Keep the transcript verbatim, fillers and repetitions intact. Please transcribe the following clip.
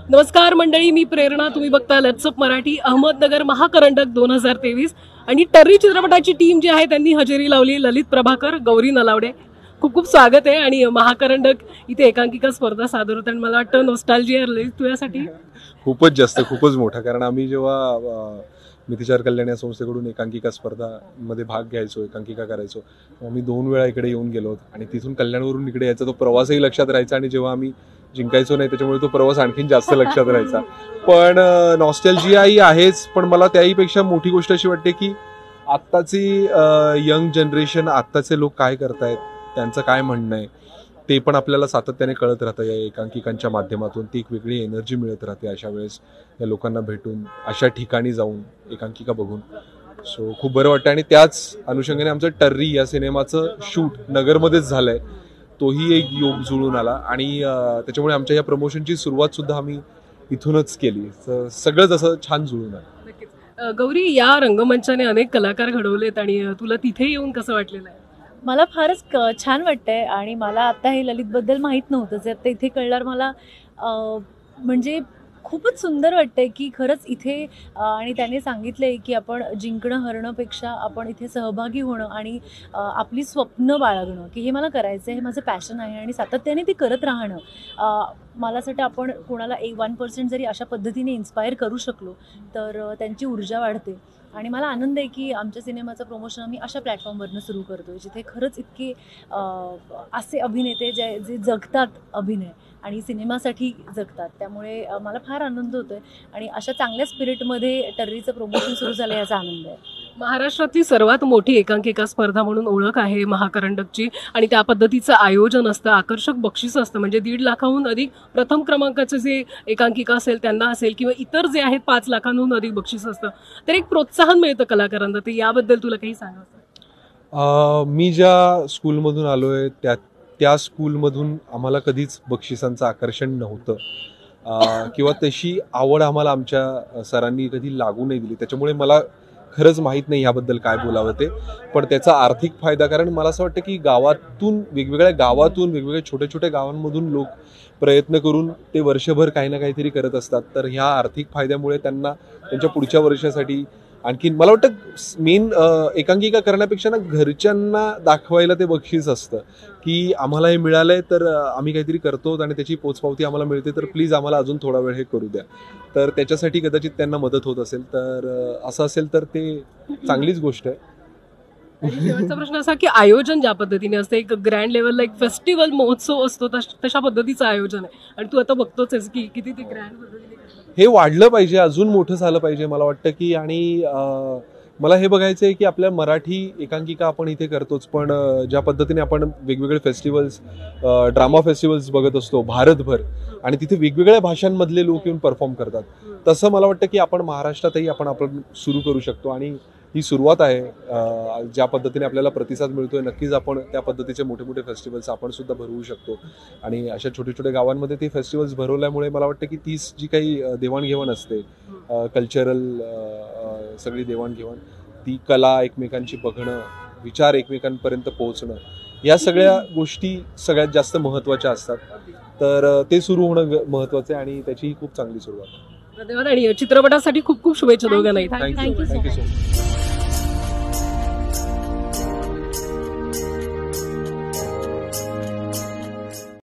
नमस्कार मंडळी, मी प्रेरणा. तुम्ही बघता लेट्स अप मराठी. अहमदनगर महाकरंडक दोन हजार तेवीस आणि टर्री चित्रपटाची टीम जी आहे त्यांनी हजेरी लावली. ललित प्रभाकर, गौरी नलावडे, खूप खूप स्वागत आहे. आणि महाकरंडक इथे एकांकिका स्पर्धा सादर होत आणि मला वाटतं नॉस्टॅल्जिया ललित तुझ्यासाठी खूपच जास्त खूपच मोठा, कारण आम्ही जेव्हा मिथिचार कल्याण या संस्थेकडून एकांकिका स्पर्धामध्ये भाग घ्यायचो, एकांकिका करायचो, आम्ही दोन वेळा इकडे येऊन गेलो आणि तिथून कल्याणवरून इकडे यायचा तो प्रवासही लक्षात राहायचा आणि जेव्हा आम्ही जिंकायचो नाही त्याच्यामुळे तो प्रवास आणखीन जास्त लक्षात राहायचा. पण नॉस्टॅल्जिया ही आहेच, पण मला त्याहीपेक्षा मोठी गोष्ट अशी वाटते की आत्ताची यंग जनरेशन, आत्ताचे लोक काय करतायत, त्यांचं काय म्हणणं आहे ते पण आपल्याला सातत्याने कळत राहतं या एकांकिकांच्या माध्यमातून. ती एक वेगळी एनर्जी मिळत राहते अशा वेळेस या लोकांना भेटून, अशा ठिकाणी जाऊन एकांकिका बघून. सो खूप बरं वाटतं. आणि त्याच अनुषंगाने आमचं टर्री या सिनेमाचं शूट नगरमध्येच झालंय, तोही एक योग जुळून आला आणि त्याच्यामुळे आमच्या या प्रमोशनची सुरुवात सुद्धा आम्ही इथूनच केली. सगळंच असं छान जुळून आलं. गौरी, या रंगमंचाने अनेक कलाकार घडवलेत आणि तुला तिथे येऊन कसं वाटलेलं आहे? मला फारच छान वाटतंय आणि मला आता हे ललितबद्दल माहीत नव्हतं, जे आता इथे कळल्यावर मला म्हणजे खूपच सुंदर वाटतंय की खरंच इथे आणि त्याने सांगितलंय की आपण जिंकणं हरणंपेक्षा आपण इथे सहभागी होणं आणि आपली स्वप्न बाळगणं, की हे मला करायचं आहे, हे माझं पॅशन आहे आणि सातत्याने ते करत राहणं. मला असं वाटतं आपण कोणाला एक वन पर्सेंट जरी अशा पद्धतीने इन्स्पायर करू शकलो तर त्यांची ऊर्जा वाढते. आणि मला आनंद आहे की आमच्या सिनेमाचं प्रमोशन आम्ही अशा प्लॅटफॉर्मवरनं सुरू करतो जिथे खरंच इतके असे अभिनेते जे जे जगतात अभिनय आणि सिनेमासाठी जगतात. त्यामुळे मला फार आनंद होतोय आणि अशा चांगल्या स्पिरिटमध्ये टर्रीचं प्रमोशन सुरू झालं याचा आनंद आहे. महाराष्ट्रातली सर्वात मोठी एकांकिका स्पर्धा म्हणून ओळख आहे महाकरंडकची आणि त्या पद्धतीचं आयोजन असतं, आकर्षक बक्षीस असतं. म्हणजे दीड लाखाहून अधिक प्रथम क्रमांकाचे जे एकांकिका असेल त्यांना असेल किंवा इतर जे आहेत पाच लाखांहून अधिक बक्षीस असतं, तर एक प्रोत्साहन मिळतं कलाकारांना. ते याबद्दल तुला काही सांगायचं? मी ज्या स्कूलमधून आलोय त्या त्या स्कूलमधून आम्हाला कधीच बक्षिसांचं आकर्षण नव्हतं किंवा तशी आवड आम्हाला आमच्या सरांनी कधी लागू नाही दिली. त्याच्यामुळे मला खरंच माहीत नाही याबद्दल काय बोलावं ते. पण त्याचा आर्थिक फायदा, कारण मला असं वाटतं की गावातून, वेगवेगळ्या गावातून, वेगवेगळ्या छोट्या छोट्या गावांमधून लोक प्रयत्न करून ते वर्षभर काही ना काहीतरी करत असतात. तर ह्या आर्थिक फायद्यामुळे त्यांना त्यांच्या पुढच्या वर्षासाठी आणखीन मला वाटतं मेन एकांकिका करण्यापेक्षा ना घरच्यांना दाखवायला ते बक्षीस असतं की आम्हाला हे मिळालंय तर आम्ही काहीतरी करतो आणि त्याची पोचपावती आम्हाला मिळते, तर प्लीज आम्हाला अजून थोडा वेळ हे करू द्या. तर त्याच्यासाठी कदाचित त्यांना मदत होत असेल, तर असं असेल तर ते चांगलीच गोष्ट आहे. शेवटचा प्रश्न असा की आयोजन ज्या पद्धतीने असतं, एक ग्रँड लेवलला एक फेस्टिवल महोत्सव असतो तशा पद्धतीचं आयोजन आहे आणि तू आता बघतोच आहेस की किती ते ग्रँड पद्धतीने हे वाढलं पाहिजे, अजून मोठं झालं पाहिजे मला वाटतं की. आणि मला हे बघायचं आहे की आपल्या मराठी एकांकिका आपण इथे करतोच, पण ज्या पद्धतीने आपण वेगवेगळे फेस्टिवल्स, ड्रामा फेस्टिवल्स बघत असतो भारतभर आणि तिथे वेगवेगळ्या भाषांमधले लोक येऊन परफॉर्म करतात, तसं मला वाटतं की आपण महाराष्ट्रातही आपण आपण सुरू करू शकतो. आणि ही सुरुवात आहे. ज्या पद्धतीने आपल्याला प्रतिसाद मिळतोय, नक्कीच आपण त्या पद्धतीचे मोठे मोठे फेस्टिवल्स आपण सुद्धा भरवू शकतो. आणि अशा छोट्या छोट्या गावांमध्ये ते फेस्टिवल्स भरवल्यामुळे मला वाटतं की तीच जी काही देवाणघेवाण असते, कल्चरल सगळी देवाणघेवाण, ती कला एकमेकांची बघणं, विचार एकमेकांपर्यंत पोहोचणं, या सगळ्या गोष्टी सगळ्यात जास्त महत्त्वाच्या असतात. तर ते सुरू होणं महत्त्वाचं आहे आणि त्याची खूप चांगली सुरुवात. धन्यवाद आणि चित्रपटासाठी खूप खूप शुभेच्छा दोघांनाही. Thank you thank you so much.